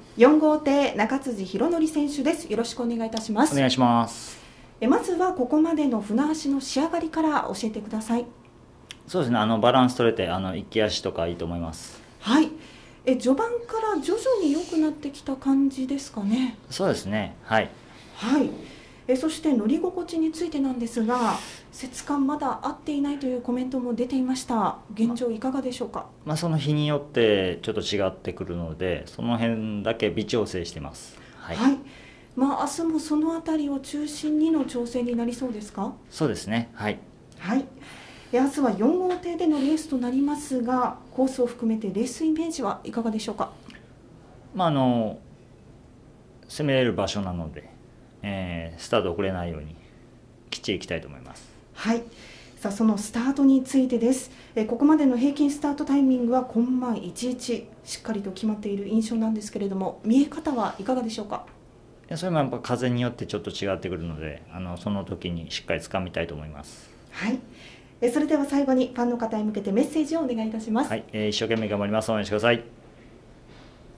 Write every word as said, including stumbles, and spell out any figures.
よん号艇中辻宏典選手です。よろしくお願いいたします。 お願いします。 えまずはここまでの船足の仕上がりから教えてください。 そうですね、あのバランス取れて、あの行き足とかいいと思います。 はい。え序盤から徐々に良くなってきた感じですかね。 そうですね、はい。 はい。えそして乗り心地についてなんですが、節感まだ合っていないというコメントも出ていました。現状いかがでしょうか。 まあ、その日によってちょっと違ってくるので、その辺だけ微調整してます。はい。 はい。まあ明日もそのあたりを中心にの調整になりそうですか。 そうですね、はい。 はい。明日はよん号艇でのレースとなりますが、コースを含めてレースイメージはいかがでしょうか。 まああの攻めれる場所なので、えー、スタート遅れないようにきっちりいきたいと思います。 はい。さあそのスタートについてです。えここまでの平均スタートタイミングはコンマいちいちしっかりと決まっている印象なんですけれども、見え方はいかがでしょうか。 いやそれもやっぱ風によってちょっと違ってくるので、あのその時にしっかり掴みたいと思います。 はい。えそれでは最後にファンの方へ向けてメッセージをお願いいたします。 はい、えー、一生懸命頑張ります。応援してください。